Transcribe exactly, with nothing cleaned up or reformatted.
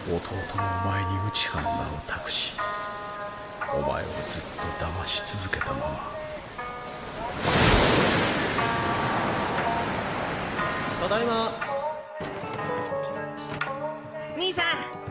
弟のお前に内葉の名を託し、お前をずっと騙し続けたまま。 ただいま。 兄さん、